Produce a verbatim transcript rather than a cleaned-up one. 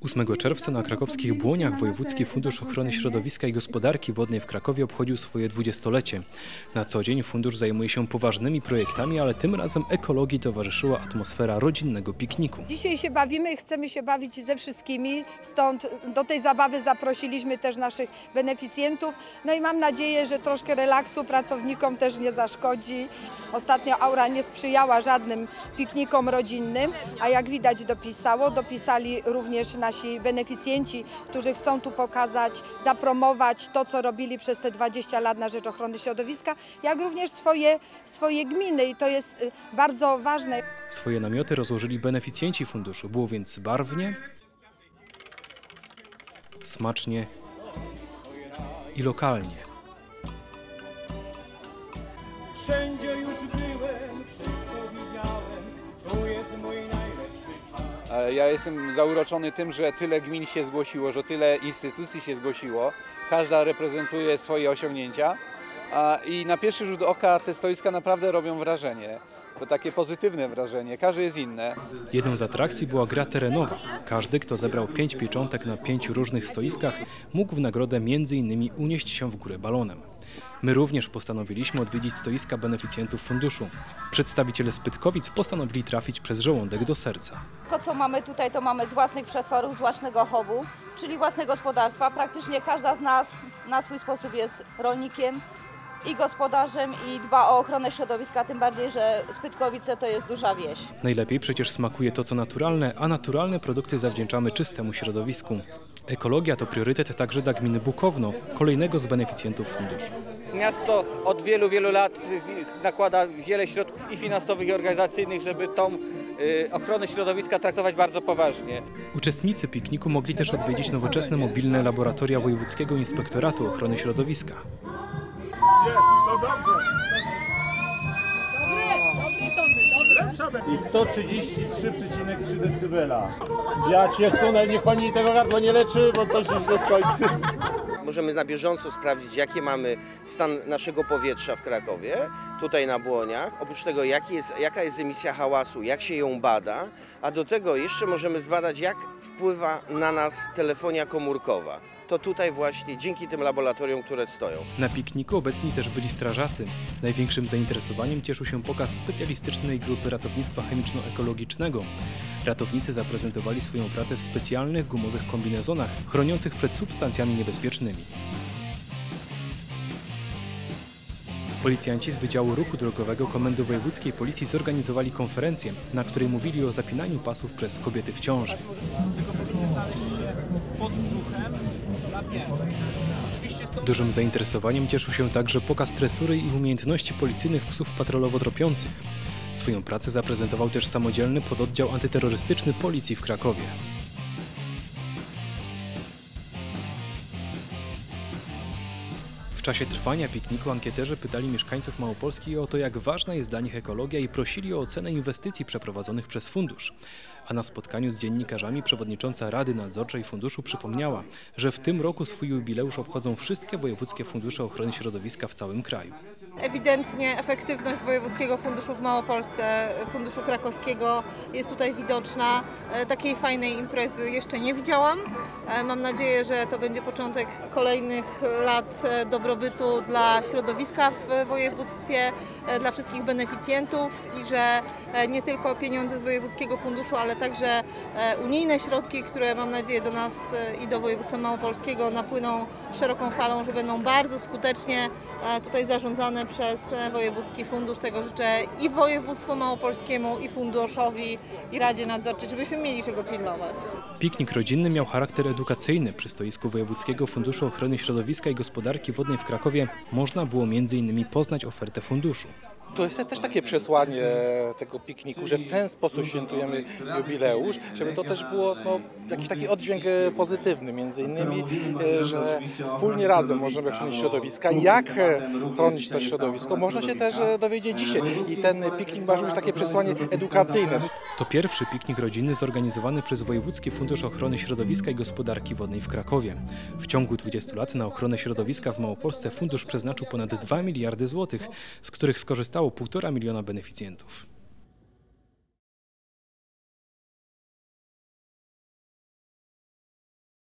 ósmego czerwca na krakowskich Błoniach Wojewódzki Fundusz Ochrony Środowiska i Gospodarki Wodnej w Krakowie obchodził swoje dwudziestolecie. Na co dzień fundusz zajmuje się poważnymi projektami, ale tym razem ekologii towarzyszyła atmosfera rodzinnego pikniku. Dzisiaj się bawimy, chcemy się bawić ze wszystkimi, stąd do tej zabawy zaprosiliśmy też naszych beneficjentów. No i mam nadzieję, że troszkę relaksu pracownikom też nie zaszkodzi. Ostatnio aura nie sprzyjała żadnym piknikom rodzinnym, a jak widać dopisało, dopisali również nasi beneficjenci, którzy chcą tu pokazać, zapromować to, co robili przez te dwadzieścia lat na rzecz ochrony środowiska, jak również swoje, swoje gminy i to jest bardzo ważne. Swoje namioty rozłożyli beneficjenci funduszu. Było więc barwnie, smacznie i lokalnie. Wszędzie już byłem, wszystko widziałem, tu jest mój najlepszy czas. Ja jestem zauroczony tym, że tyle gmin się zgłosiło, że tyle instytucji się zgłosiło. Każda reprezentuje swoje osiągnięcia i na pierwszy rzut oka te stoiska naprawdę robią wrażenie. To takie pozytywne wrażenie, każde jest inne. Jedną z atrakcji była gra terenowa. Każdy, kto zebrał pięć pieczątek na pięciu różnych stoiskach, mógł w nagrodę między innymi unieść się w górę balonem. My również postanowiliśmy odwiedzić stoiska beneficjentów funduszu. Przedstawiciele z Pytkowic postanowili trafić przez żołądek do serca. To, co mamy tutaj, to mamy z własnych przetworów, z własnego chowu, czyli własne gospodarstwa. Praktycznie każda z nas na swój sposób jest rolnikiem i gospodarzem i dba o ochronę środowiska, tym bardziej, że Spytkowice to jest duża wieś. Najlepiej przecież smakuje to, co naturalne, a naturalne produkty zawdzięczamy czystemu środowisku. Ekologia to priorytet także dla gminy Bukowno, kolejnego z beneficjentów funduszu. Miasto od wielu, wielu lat nakłada wiele środków i finansowych, i organizacyjnych, żeby tą ochronę środowiska traktować bardzo poważnie. Uczestnicy pikniku mogli też odwiedzić nowoczesne mobilne laboratoria Wojewódzkiego Inspektoratu Ochrony Środowiska. Nie, no dobrze. I sto trzydzieści trzy przecinek trzy decybela. Ja cię sunę, niech pani tego gardła nie leczy, bo to się źle skończy. Możemy na bieżąco sprawdzić, jaki mamy stan naszego powietrza w Krakowie, tutaj na Błoniach. Oprócz tego, jaki jest, jaka jest emisja hałasu, jak się ją bada, a do tego jeszcze możemy zbadać, jak wpływa na nas telefonia komórkowa. To tutaj właśnie dzięki tym laboratorium, które stoją. Na pikniku obecni też byli strażacy. Największym zainteresowaniem cieszył się pokaz specjalistycznej grupy ratownictwa chemiczno-ekologicznego. Ratownicy zaprezentowali swoją pracę w specjalnych gumowych kombinezonach chroniących przed substancjami niebezpiecznymi. Policjanci z Wydziału Ruchu Drogowego Komendy Wojewódzkiej Policji zorganizowali konferencję, na której mówili o zapinaniu pasów przez kobiety w ciąży. Dużym zainteresowaniem cieszył się także pokaz tresury i umiejętności policyjnych psów patrolowo-tropiących. Swoją pracę zaprezentował też samodzielny pododdział antyterrorystyczny Policji w Krakowie. W czasie trwania pikniku ankieterzy pytali mieszkańców Małopolski o to, jak ważna jest dla nich ekologia i prosili o ocenę inwestycji przeprowadzonych przez fundusz. A na spotkaniu z dziennikarzami przewodnicząca Rady Nadzorczej Funduszu przypomniała, że w tym roku swój jubileusz obchodzą wszystkie wojewódzkie fundusze ochrony środowiska w całym kraju. Ewidentnie efektywność Wojewódzkiego Funduszu w Małopolsce, Funduszu Krakowskiego jest tutaj widoczna. Takiej fajnej imprezy jeszcze nie widziałam. Mam nadzieję, że to będzie początek kolejnych lat dobrobytu dla środowiska w województwie, dla wszystkich beneficjentów i że nie tylko pieniądze z Wojewódzkiego Funduszu, ale także unijne środki, które mam nadzieję do nas i do województwa małopolskiego napłyną szeroką falą, że będą bardzo skutecznie tutaj zarządzane przez Wojewódzki Fundusz. Tego życzę i województwu małopolskiemu, i funduszowi, i Radzie Nadzorczej, żebyśmy mieli czego pilnować. Piknik rodzinny miał charakter edukacyjny. Przy stoisku Wojewódzkiego Funduszu Ochrony Środowiska i Gospodarki Wodnej w Krakowie można było między innymi poznać ofertę funduszu. To jest też takie przesłanie tego pikniku, że w ten sposób świętujemy jubileusz, żeby to też było no, jakiś taki oddźwięk pozytywny, między innymi, że wspólnie razem możemy chronić środowiska. Jak chronić to środowisko, można się też dowiedzieć dzisiaj i ten piknik ma również takie przesłanie edukacyjne. To pierwszy piknik rodzinny zorganizowany przez Wojewódzki Fundusz Ochrony Środowiska i Gospodarki Wodnej w Krakowie. W ciągu dwudziestu lat na ochronę środowiska w Małopolsce fundusz przeznaczył ponad dwa miliardy złotych, z których skorzystało półtora miliona beneficjentów.